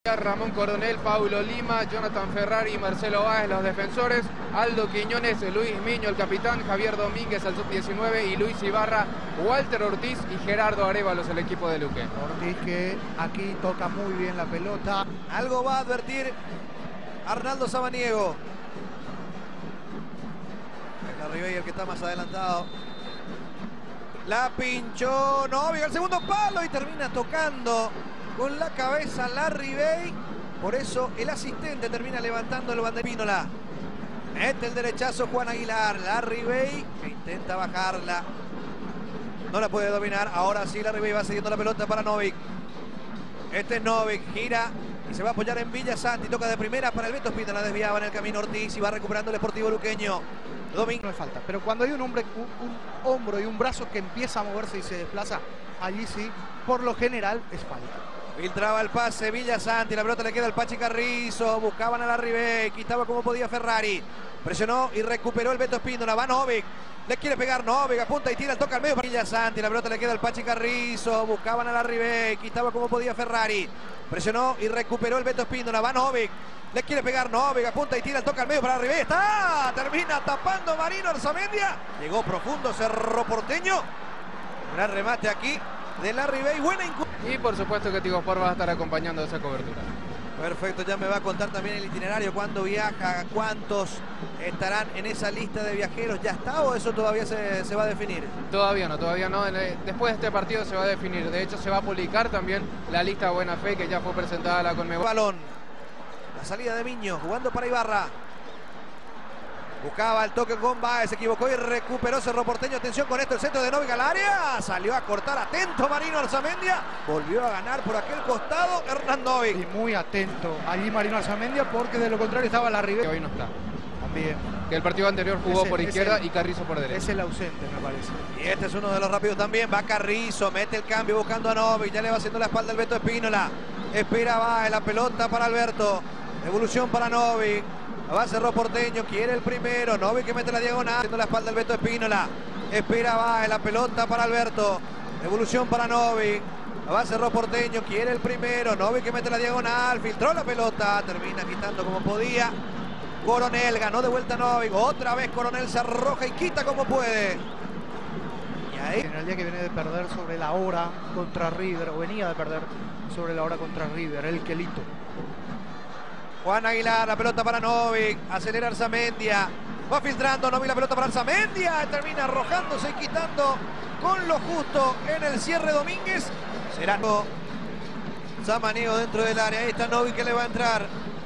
Ramón Coronel, Paulo Lima, Jonathan Ferrari y Marcelo Báez, los defensores. Aldo Quiñones, Luis Miño, el capitán. Javier Domínguez, el sub-19. Y Luis Ibarra, Walter Ortiz y Gerardo Arévalos, el equipo de Luque. Ortiz que aquí toca muy bien la pelota. Algo va a advertir Arnaldo Samaniego. Es la Ribey el que está más adelantado. La pinchó Novik al segundo palo y termina tocando con la cabeza la Ribey. Por eso el asistente termina levantando el banderpínola. Mete el derechazo Juan Aguilar. La Ribey que intenta bajarla. No la puede dominar. Ahora sí la Ribey va cediendo la pelota para Novik. Este es Novik. Gira y se va a apoyar en Villasanti. Toca de primera para el Beto Espínola. Desviaba en el camino Ortiz y va recuperando el Sportivo Luqueño. Domingo. No es falta, pero cuando hay un hombre, un hombro y un brazo que empieza a moverse y se desplaza, allí sí, por lo general es falta. Filtraba el pase Villasanti, la pelota le queda al Pachi Carrizo, buscaban a la Ribey, quitaba como podía Ferrari, presionó y recuperó el Beto Espínola, va Novik, le quiere pegar Novik, apunta y tira, toca al medio para Villasanti, la pelota le queda al Pachi Carrizo, buscaban a la Ribey, quitaba como podía Ferrari, presionó y recuperó el Beto Espínola, va Novik, le quiere pegar Novik, apunta y tira, toca al medio para la Ribey, está, termina tapando Marino Arzamendia, llegó profundo Cerro Porteño, gran remate aquí de la Ribey, buena y por supuesto que Tigo Sport va a estar acompañando esa cobertura. Perfecto, ya me va a contar también el itinerario, cuándo viaja, cuántos estarán en esa lista de viajeros. ¿Ya está o eso todavía se va a definir? Todavía no. Después de este partido se va a definir. De hecho se va a publicar también la lista Buena Fe que ya fue presentada a la Conmebol. Balón, la salida de Miño, jugando para Ibarra. Buscaba el toque con Báez, se equivocó y recuperó Cerro Porteño. Atención con esto, el centro de Novik al área. Salió a cortar, atento Marino Arzamendia. Volvió a ganar por aquel costado Hernán Novik. Y muy atento allí Marino Arzamendia porque de lo contrario estaba la Ribey. Que hoy no está. También. Que el partido anterior jugó por izquierda y Carrizo por derecha. Es el ausente, me parece. Y este es uno de los rápidos también. Va Carrizo, mete el cambio buscando a Novik. Ya le va haciendo la espalda el Beto Espínola. Espera Báez, la pelota para Alberto. Devolución para Novik. Va Cerro Porteño, quiere el primero. Novik que mete la diagonal, haciendo la espalda del Beto Espínola. Espera Báez, la pelota para Alberto. Devolución para Novik. Va Cerro Porteño, quiere el primero. Novik que mete la diagonal, filtró la pelota. Termina quitando como podía. Coronel, ganó de vuelta Novik. Otra vez Coronel se arroja y quita como puede. Y ahí. En el día que viene de perder sobre la hora contra River, o venía de perder sobre la hora contra River, el Quelito. Juan Aguilar, la pelota para Novik, acelera Arzamendia, va filtrando Novik la pelota para Arzamendia, termina arrojándose y quitando con lo justo en el cierre Domínguez. Será Samaniego dentro del área, ahí está Novik que le va a entrar.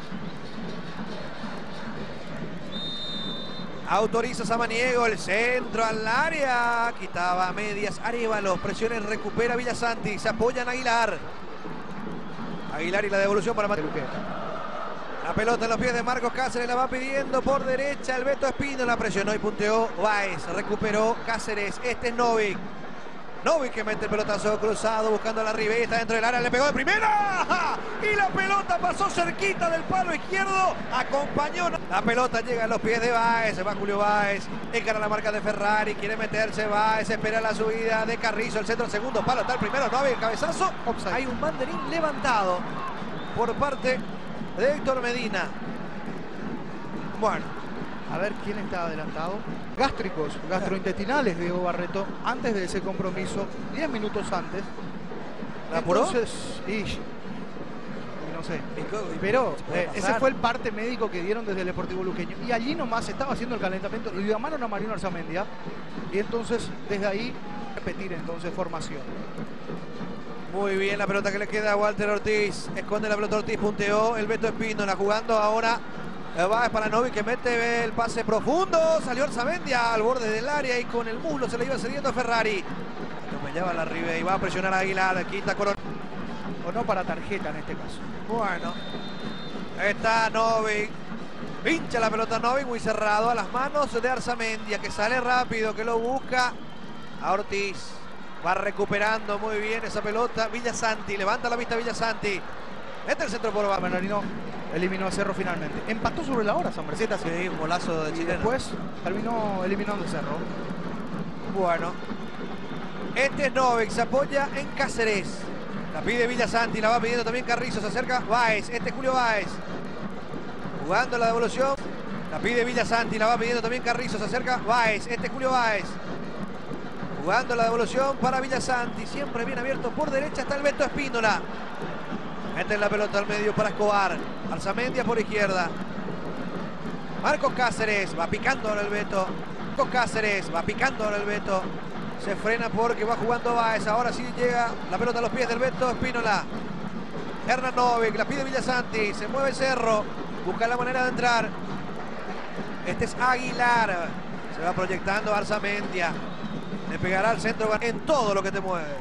Autoriza Samaniego, el centro al área, quitaba a medias Arévalos, presiona y recupera Villasanti, se apoya en Aguilar. Aguilar y la devolución para Mateo. La pelota en los pies de Marcos Cáceres, la va pidiendo por derecha el Beto Espínola, presionó y punteó Báez, recuperó Cáceres, este es Novik. Novik que mete el pelotazo cruzado buscando a la Ribey, está dentro del área, le pegó de primera y la pelota pasó cerquita del palo izquierdo, acompañó. La pelota llega a los pies de Báez, se va Julio Báez, encara la marca de Ferrari, quiere meterse Báez, espera la subida de Carrizo, el centro, el segundo palo, está el primero, Novik, cabezazo, offside. Hay un banderín levantado por parte de Héctor Medina. Bueno, a ver quién está adelantado. Gástricos, gastrointestinales, Diego Barreto, antes de ese compromiso, 10 minutos antes. ¿La apuró? Entonces, no sé. Pero ese fue el parte médico que dieron desde el Sportivo Luqueño. Y allí nomás estaba haciendo el calentamiento. Le llamaron a Marino Arzamendia. Y entonces, desde ahí, repetir entonces formación. Muy bien la pelota que le queda a Walter Ortiz. Esconde la pelota Ortiz, punteó el Beto Espínola. Jugando ahora va para Novik que mete el pase profundo. Salió Arzamendia al borde del área y con el muslo se le iba cediendo a Ferrari. Atropellaba la Ribey y va a presionar a Aguilar. Quita Coronel. O no para tarjeta en este caso. Bueno, está Novik. Pincha la pelota Novik, muy cerrado a las manos de Arzamendia que sale rápido, que lo busca a Ortiz. Va recuperando muy bien esa pelota. Villasanti, levanta la vista Villasanti. Mete el centro por abajo. Manarino eliminó a Cerro finalmente. Empató sobre la hora San Berceta. Sí, un golazo de y chileno. después terminó eliminando a Cerro. Bueno. Este es Novik, se apoya en Cáceres. La pide Villasanti, la va pidiendo también Carrizo, se acerca Báez, este es Julio Báez. Jugando la devolución. La pide Villasanti, la va pidiendo también Carrizo, se acerca Báez, este es Julio Báez. Jugando la devolución para Villasanti, siempre bien abierto por derecha está el Beto Espínola. Mete la pelota al medio para Escobar. Arzamendia por izquierda. Marcos Cáceres, va picando ahora el Beto. Marcos Cáceres, va picando ahora el Beto. Se frena porque va jugando Báez. Ahora sí llega la pelota a los pies del Beto Espínola. Hernán Novik, la pide Villasanti. Se mueve Cerro, busca la manera de entrar. Este es Aguilar. Se va proyectando Arzamendia. Le pegará al centro en todo lo que te mueve.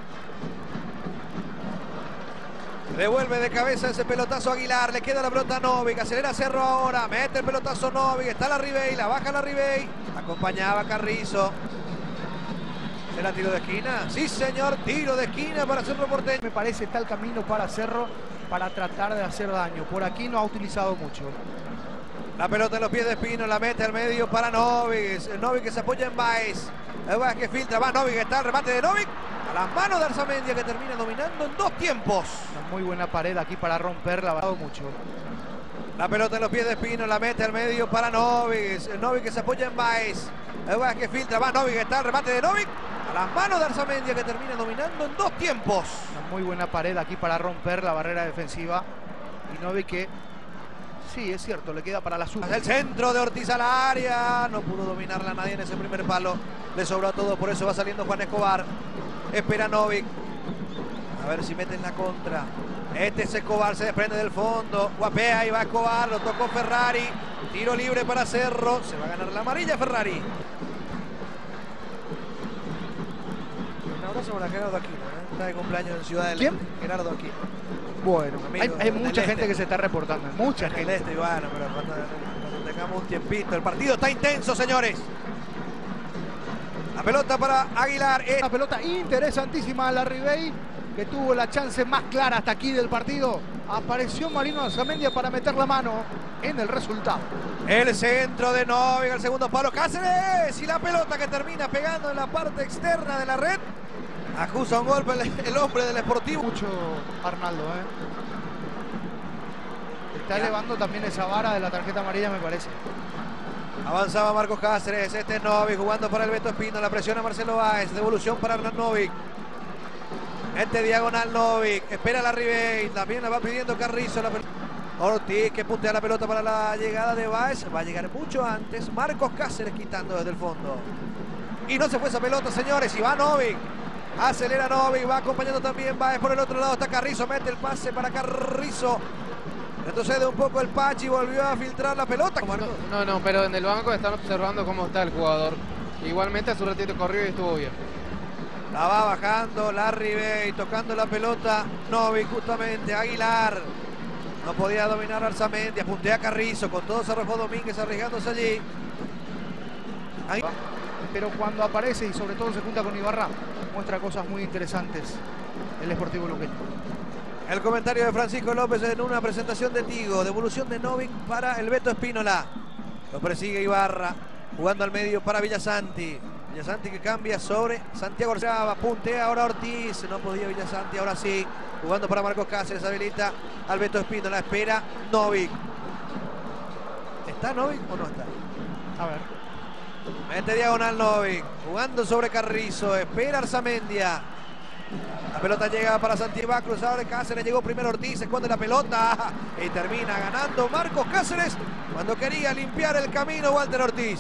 Devuelve de cabeza ese pelotazo Aguilar. Le queda la pelota a Novik. Acelera Cerro ahora. Mete el pelotazo Novik. Está la Ribey. La baja la Ribey. Acompañaba Carrizo. ¿Será tiro de esquina? Sí, señor. Tiro de esquina para Cerro Porteño. Me parece está el camino para Cerro para tratar de hacer daño. Por aquí no ha utilizado mucho. La pelota en los pies de Espino. La mete al medio para Novik. Novik que se apoya en Báez. Báez que filtra. Va Novik. Está el remate de Novik. A las manos de Arzamendia que termina dominando en 2 tiempos. Una muy buena pared aquí para romperla. Ha dado mucho. La pelota en los pies de Espino. La mete al medio para Novik. Novik que se apoya en Báez. Báez que filtra. Va Novik. Está el remate de Novik. A las manos de Arzamendia que termina dominando en 2 tiempos. Una muy buena pared aquí para romper la barrera defensiva. Y Novik que, sí, es cierto, le queda para la suma. El centro de Ortiz al área. No pudo dominarla nadie en ese primer palo. Le sobró todo, por eso va saliendo Juan Escobar. Espera Novik. A ver si mete en la contra. Este es Escobar, se desprende del fondo. Guapea y va Escobar, lo tocó Ferrari. Tiro libre para Cerro. Se va a ganar la amarilla Ferrari. Un abrazo para Gerardo Aquino, ¿eh? Está de cumpleaños en Ciudad del Este. Gerardo Aquino. Bueno, hay mucha gente que se está reportando. Mucha gente. Este, bueno, pero cuando tengamos un tiempito. El partido está intenso, señores. La pelota para Aguilar. Una pelota interesantísima a la Ribey, que tuvo la chance más clara hasta aquí del partido. Apareció Marino Arzamendia para meter la mano en el resultado. El centro de Novik al segundo palo. Cáceres y la pelota que termina pegando en la parte externa de la red. Acusa un golpe el hombre del Sportivo. Mucho Arnaldo, Está elevando también esa vara de la tarjeta amarilla, me parece. Avanzaba Marcos Cáceres. Este es Novik jugando para el Beto Espino. La presiona Marcelo Báez. Devolución para Hernán Novik. Este diagonal Novik. Espera la Ribey. También la va pidiendo Carrizo. Ortiz que puntea la pelota para la llegada de Báez. Va a llegar mucho antes. Marcos Cáceres quitando desde el fondo. Y no se fue esa pelota, señores. Y va Novik. Acelera Novik. Va acompañando también Báez. Por el otro lado está Carrizo. Mete el pase para Carrizo. Retrocede un poco el Pachi, volvió a filtrar la pelota. No, pero en el banco están observando cómo está el jugador. Igualmente hace un ratito corrió y estuvo bien. La va bajando la Ribey, tocando la pelota Novik justamente. Aguilar no podía dominar a Arzamendia, puntea a Carrizo, con todo se arrojó Domínguez arriesgándose allí. Pero cuando aparece y sobre todo se junta con Ibarra, muestra cosas muy interesantes el Sportivo Luqueño. El comentario de Francisco López en una presentación de Tigo. Devolución de Novik para el Beto Espínola. Lo persigue Ibarra. Jugando al medio para Villasanti. Villasanti que cambia sobre Santiago Orzaba. Puntea ahora Ortiz. No podía Villasanti. Ahora sí. Jugando para Marcos Cáceres. Habilita al Beto Espínola. Espera Novik. ¿Está Novik o no está? A ver. Mete diagonal Novik. Jugando sobre Carrizo. Espera Arzamendia. La pelota llega para Santiago, va a cruzar Cáceres, llegó primero Ortiz, esconde la pelota y termina ganando Marcos Cáceres cuando quería limpiar el camino Walter Ortiz.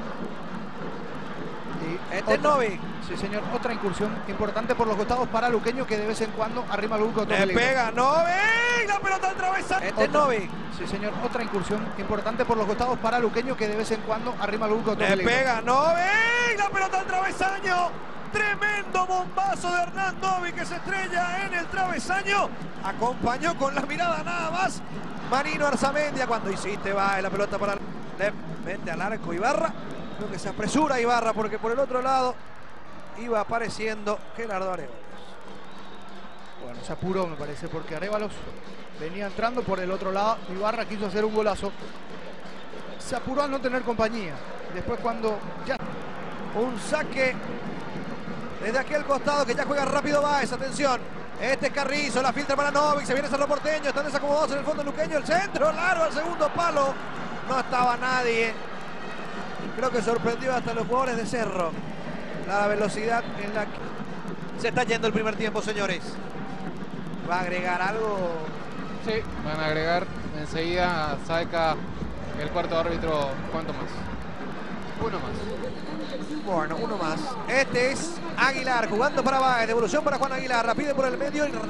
Y este es Novik. Sí, señor, otra incursión importante por los costados para Luqueño, que de vez en cuando arrima algún otro peligro. Le pega Novik, la pelota atravesa. Este es Novik. Sí, señor, otra incursión importante por los costados para Luqueño, que de vez en cuando arrima algún otro peligro. Le pega Novik, la pelota al travesaño. Tremendo bombazo de Hernán Novik que se estrella en el travesaño. Acompañó con la mirada nada más Marino Arzamendia. Cuando hiciste va la pelota para... Le mete al arco Ibarra. Creo que se apresura Ibarra porque por el otro lado iba apareciendo Gerardo Arévalos. Bueno, se apuró me parece porque Arévalos venía entrando por el otro lado. Ibarra quiso hacer un golazo. Se apuró al no tener compañía. Después cuando ya... Un saque... Desde aquel costado que ya juega rápido Báez, atención. Este es Carrizo, la filtra para Novik, se viene Cerro Porteño, están desacomodados en el fondo Luqueño, el centro, largo al segundo palo. No estaba nadie. Creo que sorprendió hasta los jugadores de Cerro. La velocidad en la que se está yendo el primer tiempo, señores. ¿Va a agregar algo? Sí, van a agregar enseguida. Saca el cuarto árbitro. ¿Cuánto más? Uno más. Bueno, uno más. Este es Aguilar jugando para Báez. Devolución para Juan Aguilar. La pide por el medio. Uno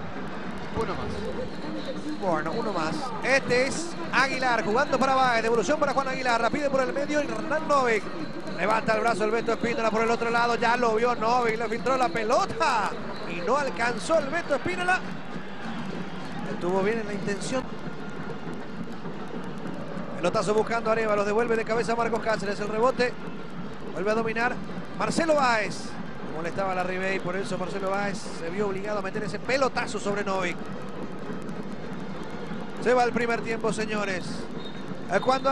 más. Bueno, uno más. Este es Aguilar jugando para Báez. Devolución para Juan Aguilar. La pide por el medio. Y Hernán Novik. Levanta el brazo el Beto Espínola por el otro lado. Ya lo vio Novik. Le filtró la pelota. Y no alcanzó el Beto Espínola. Estuvo bien en la intención. Pelotazo buscando a Arevalo. Devuelve de cabeza a Marcos Cáceres. El rebote. Vuelve a dominar Marcelo Báez. Molestaba a la Ribey. Por eso Marcelo Báez se vio obligado a meter ese pelotazo sobre Novik. Se va el primer tiempo, señores. Cuando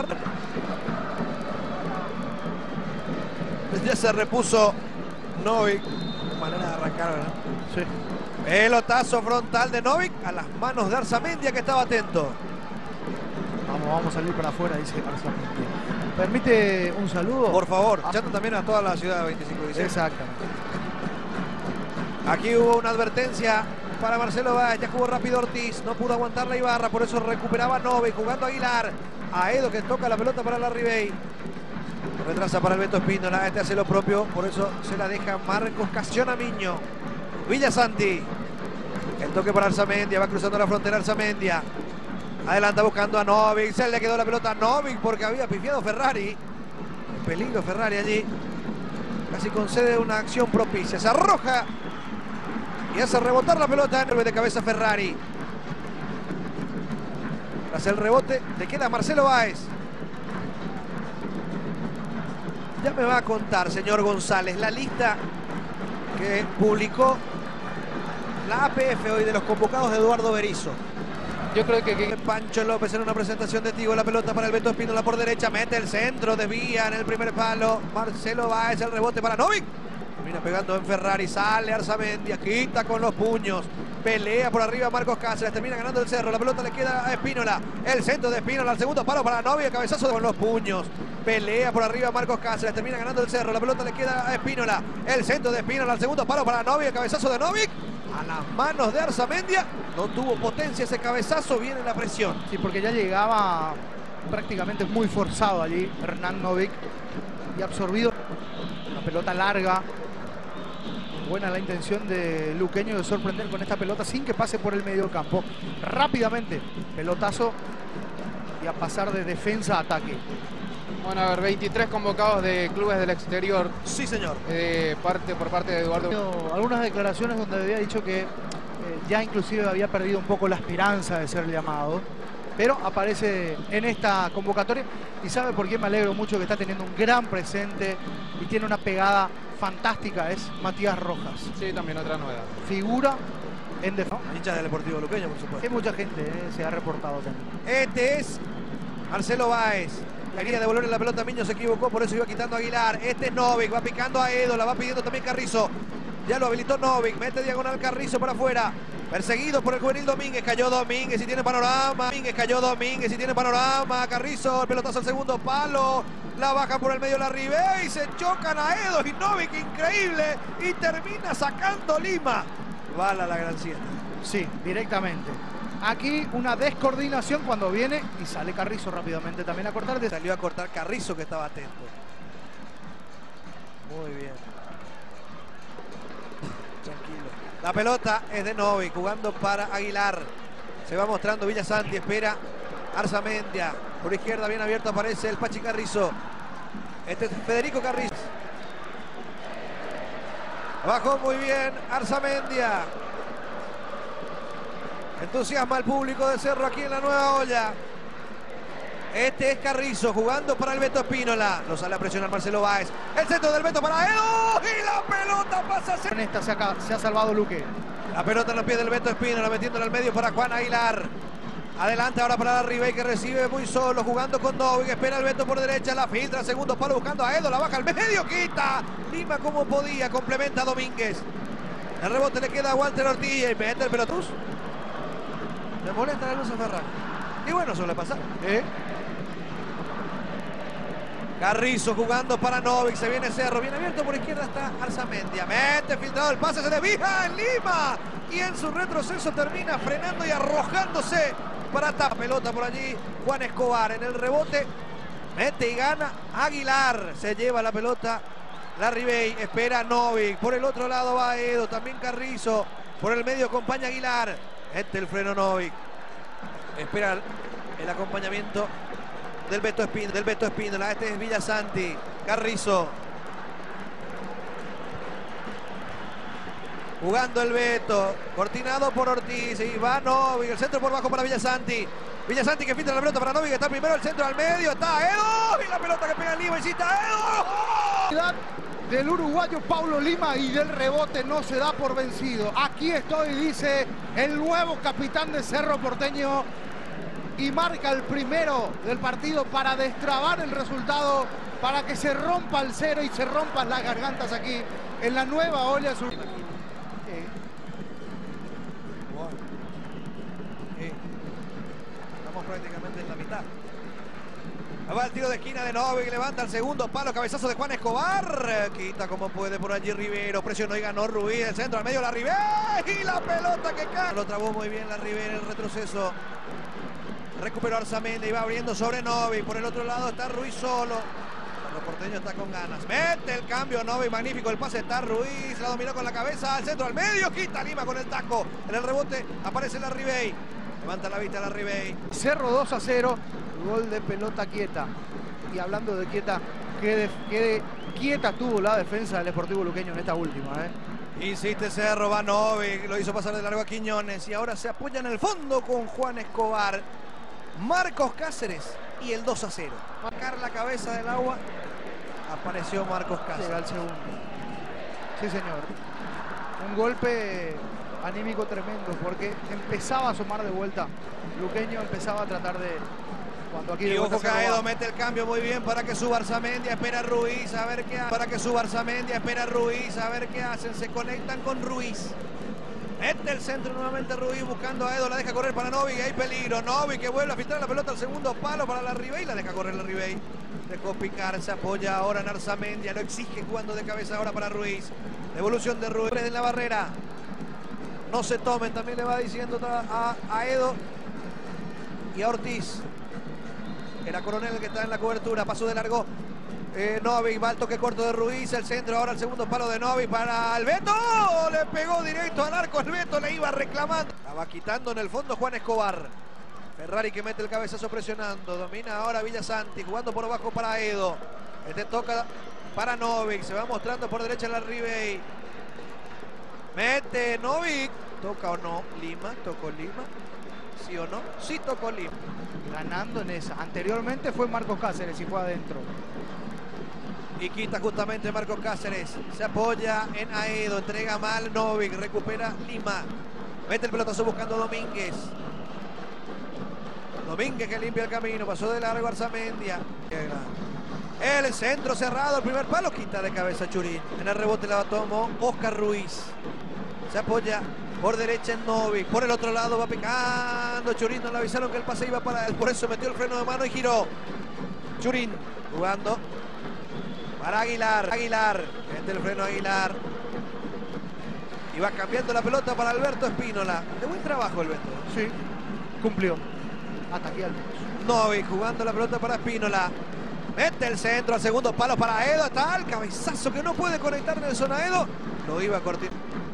ya se repuso Novik. Manera de arrancar, ¿verdad? Sí. Pelotazo frontal de Novik a las manos de Arzamendia, que estaba atento. Vamos a salir para afuera, dice Arzamendia. ¿Permite un saludo? Por favor, echando también a toda la ciudad de 25 de diciembre. Exactamente. Aquí hubo una advertencia para Marcelo Báez. Ya jugó rápido Ortiz. No pudo aguantar la Ibarra. Por eso recuperaba Novik. Jugando Aguilar. Aedo, que toca la pelota para la Ribey. Retrasa para el Beto Espínola. Este hace lo propio. Por eso se la deja Marcos Casionamiño. Villasanti. El toque para Arzamendia. Va cruzando la frontera Arzamendia. Adelanta buscando a Novik. Se le quedó la pelota a Novik porque había pifiado Ferrari. En peligro Ferrari allí. Casi concede una acción propicia. Se arroja y hace rebotar la pelota en el de cabeza Ferrari. Tras el rebote le queda Marcelo Báez. Ya me va a contar, señor González, la lista que publicó la APF hoy de los convocados de Eduardo Berizzo. Yo creo que Pancho López en una presentación de Tigo, la pelota para el Beto Espínola por derecha, mete el centro, desvía en el primer palo. Marcelo Báez, el rebote para Novik. Termina pegando en Ferrari, sale Arzamendia, quita con los puños. Pelea por arriba Marcos Cáceres, termina ganando el Cerro. La pelota le queda a Espínola. El centro de Espínola, al segundo palo para Novik, cabezazo con los puños. Pelea por arriba Marcos Cáceres, termina ganando el Cerro. La pelota le queda a Espínola. El centro de Espínola, al segundo palo para Novik, cabezazo de Novik. A las manos de Arzamendia. No tuvo potencia ese cabezazo, viene la presión. Sí, porque ya llegaba prácticamente muy forzado allí Hernán Novik y absorbido. La pelota larga. Buena la intención de Luqueño de sorprender con esta pelota sin que pase por el medio campo. Rápidamente, pelotazo y a pasar de defensa a ataque. Bueno, a ver, 23 convocados de clubes del exterior. Sí, señor. Por parte de Eduardo. Algunas declaraciones donde había dicho que ya inclusive había perdido un poco la esperanza de ser llamado. Pero aparece en esta convocatoria y sabe por qué me alegro mucho, que está teniendo un gran presente y tiene una pegada fantástica, es Matías Rojas. Sí, también otra novedad. Figura en defensa. Hincha del Deportivo Luqueño, por supuesto. Hay mucha gente se ha reportado también. Este es Marcelo Báez. Quería devolverle la pelota a Miño, se equivocó, por eso iba quitando a Aguilar. Este es Novik, va picando a Edo, la va pidiendo también Carrizo. Ya lo habilitó Novik, mete diagonal Carrizo para afuera. Perseguido por el juvenil Domínguez, cayó Domínguez y tiene panorama. Carrizo, el pelotazo al segundo palo. La baja por el medio la Ribey y se chocan a Edo y Novik, increíble. Y termina sacando Lima. Bala la gran siete. Sí, directamente. Aquí una descoordinación cuando viene y sale Carrizo rápidamente también a cortar. Salió a cortar Carrizo, que estaba atento. Muy bien. Tranquilo. La pelota es de Novik, jugando para Aguilar. Se va mostrando Villasanti, espera Arzamendia. Por izquierda bien abierto aparece el Pachi Carrizo. Este es Federico Carrizo. Bajó muy bien Arzamendia. Entusiasma al público de Cerro aquí en la Nueva Olla. Este es Carrizo jugando para el Beto Espínola. Lo sale a presionar Marcelo Báez. El centro del Beto para Edo. Y la pelota pasa a ser. En esta se ha salvado Luque. La pelota en los pies del Beto Espínola, metiéndola al medio para Juan Aguilar. Adelante ahora para la Ribey, que recibe muy solo, jugando con Novik. Espera el Beto por derecha, la filtra, segundo palo buscando a Edo. La baja al medio, quita Lima como podía, complementa a Domínguez. El rebote le queda a Walter Ortiz y mete el pelotuz. Le molesta la luz a Ferrari. Y bueno, suele pasar. Carrizo jugando para Novik, se viene Cerro, bien abierto por izquierda está Arzamendia, mete filtrado el pase, se desvía en Lima y en su retroceso termina frenando y arrojándose para tapar pelota por allí Juan Escobar. En el rebote mete y gana Aguilar, se lleva la pelota Larribey, espera Novik, por el otro lado va Edo, también Carrizo, por el medio acompaña Aguilar, mete el freno Novik, espera el acompañamiento del Beto Espíndola, este es Villasanti, Carrizo. Jugando el Beto, cortinado por Ortiz, y va Novik, el centro por bajo para Villasanti. Villasanti que filtra la pelota para Novik, está primero el centro al medio, está Edo, y la pelota que pega en Lima, y sí está Edo. Del uruguayo Paulo Lima y del rebote no se da por vencido. Aquí estoy, dice el nuevo capitán de Cerro Porteño. Y marca el primero del partido para destrabar el resultado, para que se rompa el cero y se rompan las gargantas aquí en la nueva olla sur. Estamos prácticamente en la mitad. Va el tiro de esquina de Novik, levanta el segundo palo, cabezazo de Juan Escobar. Quita como puede por allí Rivero, presionó y ganó Ruiz, el centro al medio, Larribey y la pelota que cae. Lo trabó muy bien Larribey en el retroceso. Recuperó Arzamendia y va abriendo sobre Novik. Por el otro lado está Ruiz solo. Los porteños está con ganas. Mete el cambio Novik. Magnífico el pase. Está Ruiz. La dominó con la cabeza. Al centro, al medio. Quita Lima con el taco. En el rebote aparece Larribey. Levanta la vista Larribey. Cerro 2-0. Gol de pelota quieta. Y hablando de quieta, qué quieta tuvo la defensa del Sportivo Luqueño en esta última. Insiste Cerro. Va Novik. Lo hizo pasar de largo a Quiñones. Y ahora se apoya en el fondo con Juan Escobar. Marcos Cáceres y el 2-0. Marcar la cabeza del agua. Apareció Marcos Cáceres. Llega el segundo. Sí, señor. Un golpe anímico tremendo porque empezaba a asomar de vuelta. Luqueño empezaba a tratar de... Cuando aquí y ojo que Edo mete el cambio muy bien para que suba Arzamendia, espera Ruiz a ver qué hace. Para que suba Arzamendia, espera Ruiz a ver qué hacen. Se conectan con Ruiz. Mete el centro nuevamente Ruiz buscando a Edo, la deja correr para Novik, hay peligro. Novik que vuelve a filtrar la pelota al segundo palo para Larribey, la deja correr Larribey. Dejó picar, se apoya ahora en Arzamendia, lo exige jugando de cabeza ahora para Ruiz. Devolución de Ruiz en la barrera. No se tomen, también le va diciendo a Edo y a Ortiz. Era Coronel el que está en la cobertura, pasó de largo. Novik va al toque corto de Ruiz, el centro, ahora el segundo palo de Novik para el Beto, le pegó directo al arco, el Beto le iba reclamando. Estaba quitando en el fondo Juan Escobar. Ferrari que mete el cabezazo presionando, domina ahora Villasanti, jugando por abajo para Edo. Este toca para Novik, se va mostrando por derecha Larribey. Mete Novik, toca o no Lima, tocó Lima. ¿Sí o no? Sí tocó Lima. Ganando en esa. Anteriormente fue Marcos Cáceres y fue adentro. Y quita justamente Marcos Cáceres. Se apoya en Aedo. Entrega mal Novik. Recupera Lima. Mete el pelotazo buscando Domínguez. Domínguez que limpia el camino. Pasó de largo Arzamendia. El centro cerrado. El primer palo quita de cabeza Churín. En el rebote la tomó Oscar Ruiz. Se apoya por derecha en Novik. Por el otro lado va picando Churín. No le avisaron que el pase iba para él. Por eso metió el freno de mano y giró. Churín jugando para Aguilar. Mete el freno Aguilar. Y va cambiando la pelota para Alberto Espínola. De buen trabajo el Beto. Sí, cumplió. Hasta aquí al menos. Novik jugando la pelota para Espínola. Mete el centro al segundo palo para Edo. Está el cabezazo que no puede conectar Nelson a Edo. Lo iba a cortar.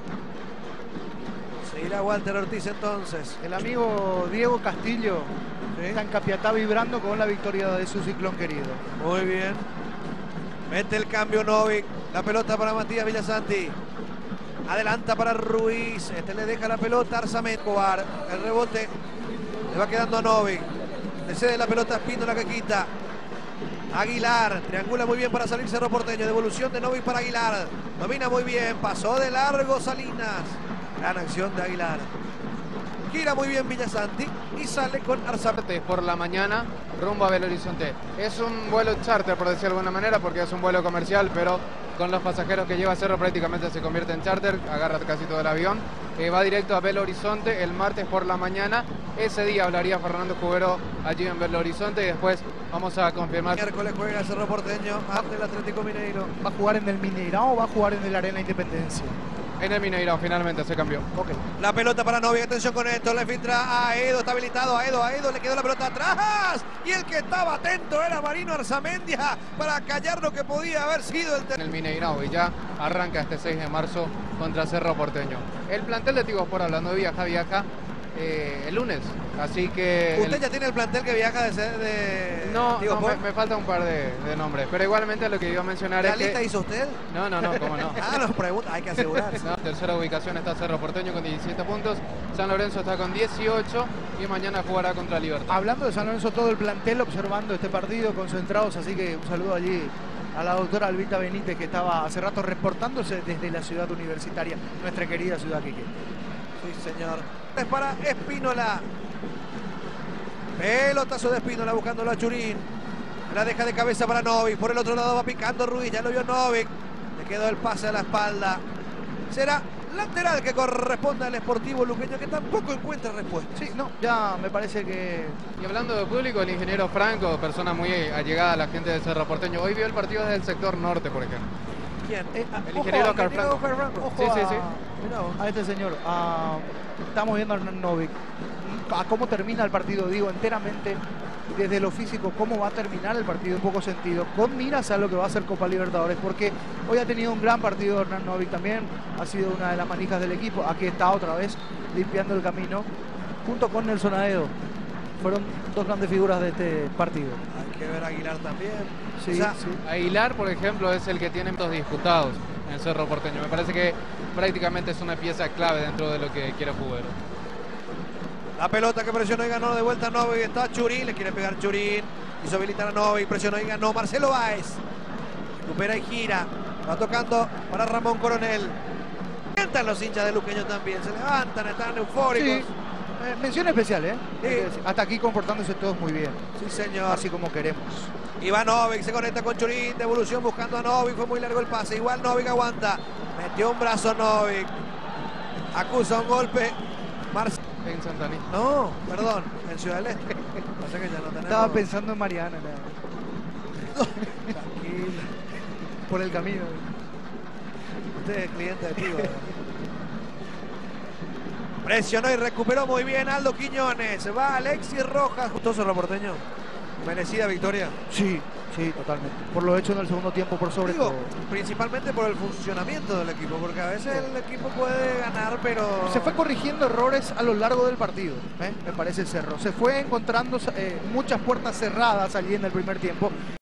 Se irá Walter Ortiz entonces. El amigo Diego Castillo está en Capiatá vibrando con la victoria de su ciclón querido. Muy bien. Mete el cambio Novik. La pelota para Matías Villasanti. Adelanta para Ruiz. Este le deja la pelota a Arzamendia. El rebote le va quedando a Novik. Le cede la pelota a Espíndola que quita. Aguilar. Triangula muy bien para salir Cerro Porteño. Devolución de Novik para Aguilar. Domina muy bien. Pasó de largo Salinas. Gran acción de Aguilar. Gira muy bien Villasanti y sale con Arzamendia. Por la mañana rumbo a Belo Horizonte. Es un vuelo charter, por decirlo de alguna manera, porque es un vuelo comercial, pero con los pasajeros que lleva Cerro prácticamente se convierte en charter, agarra casi todo el avión, va directo a Belo Horizonte el martes por la mañana. Ese día hablaría Fernando Cubero allí en Belo Horizonte y después vamos a confirmar. Miércoles juega Cerro Porteño ante el Atlético Mineiro. ¿Va a jugar en el Mineirao o va a jugar en el Arena Independencia? En el Mineirao, finalmente se cambió. Okay. La pelota para Novik, atención con esto, le filtra a Edo, está habilitado a Edo, le quedó la pelota atrás. Y el que estaba atento era Marino Arzamendia para callar lo que podía haber sido el... En el Mineirao y ya arranca este 6 de marzo contra Cerro Porteño. El plantel de Tigo Sport, hablando de viaja el lunes, así que... ¿Usted ya tiene el plantel que viaja de No, Tigo Sport? me falta un par de nombres, pero igualmente lo que iba a mencionar es que... ¿La lista hizo usted? No, cómo no. Nos pregunta, hay que asegurarse. No, tercera ubicación está Cerro Porteño con 17 puntos, San Lorenzo está con 18 y mañana jugará contra Libertad. Hablando de San Lorenzo, todo el plantel observando este partido, concentrados, así que un saludo allí a la doctora Albita Benítez, que estaba hace rato reportándose desde la ciudad universitaria, nuestra querida ciudad Quique. Sí, señor. Es para Espínola. Pelotazo de Espínola buscándolo a Churín. La deja de cabeza para Novik. Por el otro lado va picando Ruiz. Ya lo vio Novik. Le quedó el pase a la espalda. Será lateral que corresponde al Sportivo Luqueño, que tampoco encuentra respuesta. Sí, no, ya me parece que... Y hablando de público, el ingeniero Franco, persona muy allegada a la gente de Cerro Porteño, hoy vio el partido desde el sector norte, por ejemplo. ¿Quién? El ingeniero Oscar Franco. Ojo Sí. a este señor. Estamos viendo a Hernán Novik. A cómo termina el partido, digo, enteramente desde lo físico, cómo va a terminar el partido en poco sentido, con miras a lo que va a ser Copa Libertadores, porque hoy ha tenido un gran partido Hernán Novik también, ha sido una de las manijas del equipo, aquí está otra vez limpiando el camino, junto con Nelson Aedo. Fueron dos grandes figuras de este partido. Hay que ver a Aguilar también. Sí, O sea, sí. Aguilar, por ejemplo, es el que tiene puntos disputados en Cerro Porteño. Me parece que prácticamente es una pieza clave dentro de lo que quiere jugar. La pelota que presionó y ganó de vuelta a Novik. Está Churín, le quiere pegar Churín. Hizo habilitar a Novik, presionó y ganó Marcelo Báez. Recupera y gira. Va tocando para Ramón Coronel. Levantan los hinchas de Luqueño también. Se levantan, están eufóricos. Sí. Mención especial, ¿eh? Sí. Hasta aquí comportándose todos muy bien. Sí, señor. Así como queremos. Y va Novik, se conecta con Churín. Devolución buscando a Novik. Fue muy largo el pase. Igual Novik aguanta. Metió un brazo Novik. Acusa un golpe. En Santaní. No, perdón, en Ciudad del Este. Pasa que ya no tenemos... Estaba pensando en Mariana. Tranquilo. Por el camino. Usted es cliente de Tigo. Presionó y recuperó muy bien Aldo Quiñones. Va Alexis Rojas. Justo Cerro Porteño. Merecida victoria. Sí, totalmente. Por lo hecho en el segundo tiempo, por sobre Digo, todo. principalmente por el funcionamiento del equipo, porque a veces el equipo puede ganar, pero... Se fue corrigiendo errores a lo largo del partido, me parece Cerro. Se fue encontrando muchas puertas cerradas allí en el primer tiempo.